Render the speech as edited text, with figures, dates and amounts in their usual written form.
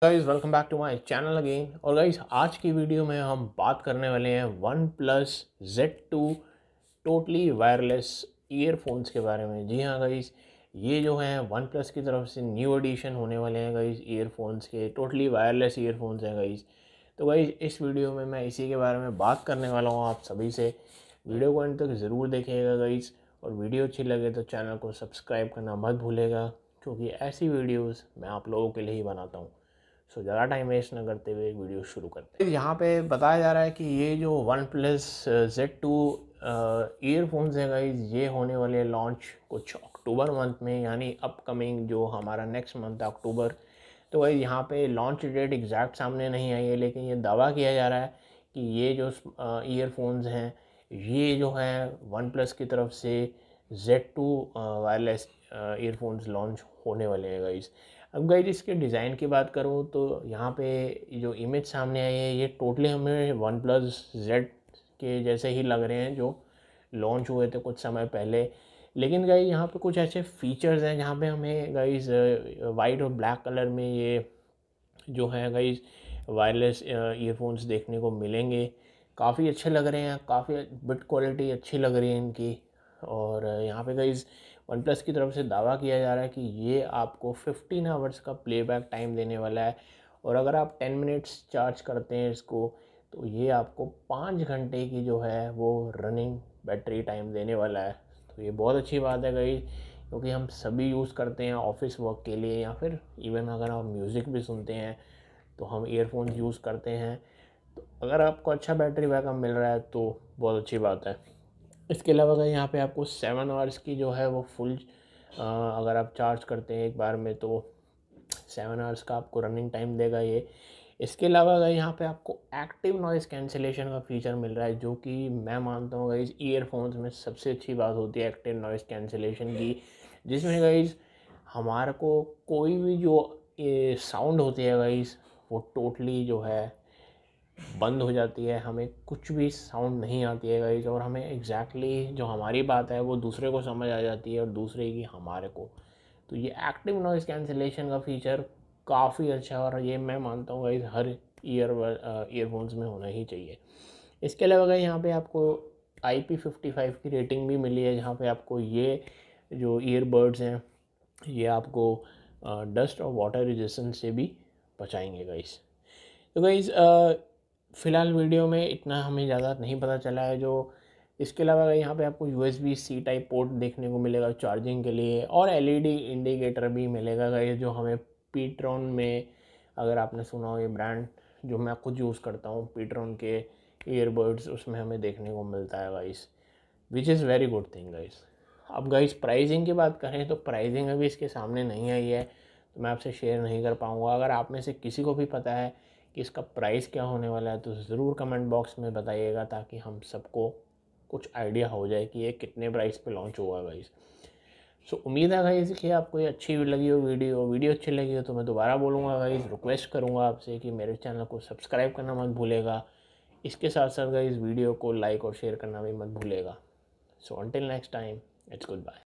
Guys welcome back to my channel again. और guys आज की वीडियो में हम बात करने वाले हैं OnePlus Z2 totally wireless earphones के बारे में। जी हाँ गाइस, ये जो हैं वन प्लस की तरफ से न्यू एडिशन होने वाले हैं गाइस ईयरफोन्स के। टोटली वायरलेस ईयरफोन्स हैं गाइस। तो गाइस इस वीडियो में मैं इसी के बारे में बात करने वाला हूँ आप सभी से। वीडियो को अंत तक ज़रूर देखिएगा गाइस, और वीडियो अच्छी लगे तो चैनल को सब्सक्राइब करना मत भूलेगा, क्योंकि ऐसी वीडियोज़ मैं आप लोगों के लिए ही बनाता हूँ। सो ज़्यादा टाइम वेस्ट ना करते हुए वीडियो शुरू करते हैं। यहाँ पे बताया जा रहा है कि ये जो वन प्लस Z2 ईयरफोन्स है गाइज, ये होने वाले लॉन्च कुछ अक्टूबर मंथ में, यानी अपकमिंग जो हमारा नेक्स्ट मंथ है अक्टूबर। तो भाई यहाँ पे लॉन्च डेट एग्जैक्ट सामने नहीं आई है, लेकिन ये दावा किया जा रहा है कि ये जो ईयरफोन्स हैं ये जो है वन प्लस की तरफ से Z2 वायरलेस ईयरफोन्स लॉन्च होने वाले हैं गाइज। अब गाइज इसके डिज़ाइन की बात करूँ तो यहाँ पे जो इमेज सामने आई है ये टोटली हमें वन प्लस Z के जैसे ही लग रहे हैं जो लॉन्च हुए थे कुछ समय पहले। लेकिन गाइज यहाँ पे कुछ ऐसे फीचर्स हैं जहाँ पे हमें गाइज वाइट और ब्लैक कलर में ये जो है गाइज वायरलेस ईयरफोन्स देखने को मिलेंगे। काफ़ी अच्छे लग रहे हैं, काफ़ी बिट क्वालिटी अच्छी लग रही है इनकी। और यहाँ पे गाइज वन प्लस की तरफ से दावा किया जा रहा है कि ये आपको 15 आवर्स का प्लेबैक टाइम देने वाला है, और अगर आप 10 मिनट्स चार्ज करते हैं इसको तो ये आपको 5 घंटे की जो है वो रनिंग बैटरी टाइम देने वाला है। तो ये बहुत अच्छी बात है गाइज, क्योंकि हम सभी यूज़ करते हैं ऑफिस वर्क के लिए, या फिर इवन अगर आप म्यूज़िक भी सुनते हैं तो हम ईयरफोन्स यूज़ करते हैं। तो अगर आपको अच्छा बैटरी बैकअप मिल रहा है तो बहुत अच्छी बात है। इसके अलावा अगर यहाँ पे आपको 7 आवर्स की जो है वो फुल अगर आप चार्ज करते हैं एक बार में तो 7 आवर्स का आपको रनिंग टाइम देगा ये। इसके अलावा अगर यहाँ पे आपको एक्टिव नॉइज़ कैंसिलेशन का फीचर मिल रहा है, जो कि मैं मानता हूँ गाइस ईयरफोन्स में सबसे अच्छी बात होती है एक्टिव नॉइज़ कैंसिलेशन की, जिसमें गाइस हमारे को कोई भी जो साउंड होती है गाइस वो टोटली जो है बंद हो जाती है, हमें कुछ भी साउंड नहीं आती है गाइस, और हमें एग्जैक्टली जो हमारी बात है वो दूसरे को समझ आ जाती है और दूसरे की हमारे को। तो ये एक्टिव नॉइज़ कैंसिलेशन का फीचर काफ़ी अच्छा है, और ये मैं मानता हूँ गाइस हर ईयरफोन्स में होना ही चाहिए। इसके अलावा गाइस यहाँ पे आपको IP55 की रेटिंग भी मिली है, जहाँ पे आपको ये जो ईयरबड्स हैं ये आपको डस्ट और वाटर रेजिस्टेंस से भी बचाएंगे गाइस। तो गाइस फ़िलहाल वीडियो में इतना हमें ज़्यादा नहीं पता चला है। जो इसके अलावा यहाँ पे आपको USB-C टाइप पोर्ट देखने को मिलेगा चार्जिंग के लिए, और LED इंडिकेटर भी मिलेगा गाइस, जो हमें पीट्रॉन में, अगर आपने सुना हो ये ब्रांड जो मैं खुद यूज़ करता हूँ, पीट्रॉन के ईयरबड्स, उसमें हमें देखने को मिलता है guys, which is very good thing guys. अब गाइस प्राइसिंग की बात करें तो प्राइसिंग अभी इसके सामने नहीं आई है, तो मैं आपसे शेयर नहीं कर पाऊँगा। अगर आप में से किसी को भी पता है कि इसका प्राइस क्या होने वाला है तो ज़रूर कमेंट बॉक्स में बताइएगा, ताकि हम सबको कुछ आइडिया हो जाए कि ये कितने प्राइस पे लॉन्च होगा गाइस। सो उम्मीद है गाइस कि आपको ये अच्छी लगी हो वीडियो अच्छी लगी हो तो मैं दोबारा बोलूँगा गाइस, रिक्वेस्ट करूँगा आपसे कि मेरे चैनल को सब्सक्राइब करना मत भूलेगा। इसके साथ साथ गाइस वीडियो को लाइक और शेयर करना भी मत भूलेगा। So until next time, it's good bye.